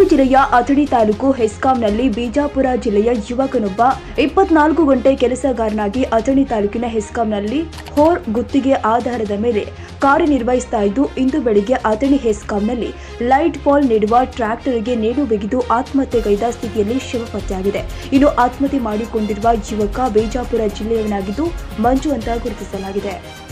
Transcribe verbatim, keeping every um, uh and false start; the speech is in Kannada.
ಜಿಲ್ಲೆಯ ಅಥಣಿ ತಾಲೂಕು ಹೆಸ್ಕಾಂನಲ್ಲಿ ಬಿಜಾಪುರ ಜಿಲ್ಲೆಯ ಯುವಕನೊಬ್ಬ ಇಪ್ಪತ್ನಾಲ್ಕು ಗಂಟೆ ಕೆಲಸಗಾರನಾಗಿ ಅಥಣಿ ತಾಲೂಕಿನ ಹೆಸ್ಕಾಂನಲ್ಲಿ ಹೋರ್ ಗುತ್ತಿಗೆ ಆಧಾರದ ಮೇಲೆ ಕಾರ್ಯನಿರ್ವಹಿಸ್ತಾ ಇದ್ದು ಇಂದು ಬೆಳಿಗ್ಗೆ ಅಥಣಿ ಹೆಸ್ಕಾಂನಲ್ಲಿ ಲೈಟ್ ಪೋಲ್ ನೀಡುವ ಟ್ರ್ಯಾಕ್ಟರ್ಗೆ ನೇಣು ಬಿಗಿದು ಆತ್ಮಹತ್ಯೆಗೈದ ಸ್ಥಿತಿಯಲ್ಲಿ ಶವ ಪತ್ತೆಯಾಗಿದೆ. ಇನ್ನು ಆತ್ಮಹತ್ಯೆ ಮಾಡಿಕೊಂಡಿರುವ ಯುವಕ ಬಿಜಾಪುರ ಜಿಲ್ಲೆಯವನಾಗಿದ್ದು ಮಂಜು ಅಂತ ಗುರುತಿಸಲಾಗಿದೆ.